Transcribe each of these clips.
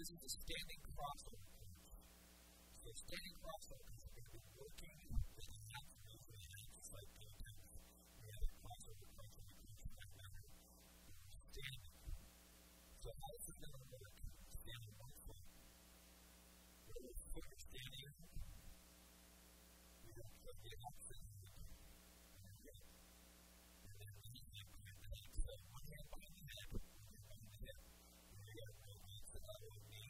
this is a standing crossover course. So standing crossover is going to be working with the hands moving the hands, just like the tennis. We have a crossover course in the course for that matter. Standing. So how is it going to work? Standing one foot. Where the foot you're standing on, we don't put the opposite foot. And then we need to put the head. So one hand behind the head, one hand behind the hip. And we got to roll against the elbow and knee.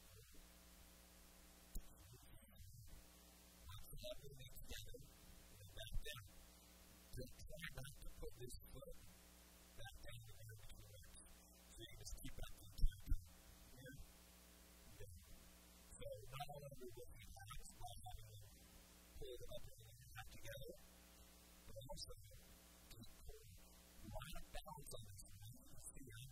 Lock the elbow and knee together. And then back down. Just try not to put this foot back down together between legs. So you just keep that the entire time. Here. Okay. So not only are we working out by having them pull the elbow and knee back together, but also just pull. You want to balance on this. See how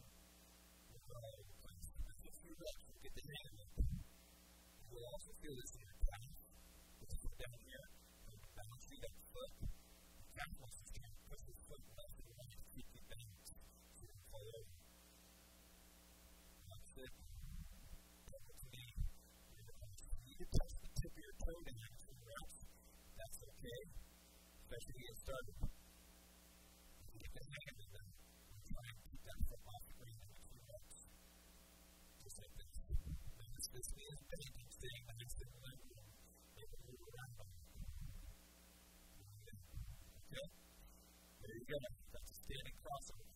if you get the hand up, you will also feel this in your calf. This foot down here, balancing that foot. The calf wants to try to push this foot left and right to keep you balanced. So you can pull over. That's it. Come to me. You can touch the tip of your toe down in 2 reps. That's okay. Especially to get started. If you get the hand in there, try and keep that foot off the ground in 2 reps. Just like this. And this means bending, staying nice and limp, and move around. Okay? There you go. That's a standing crossover.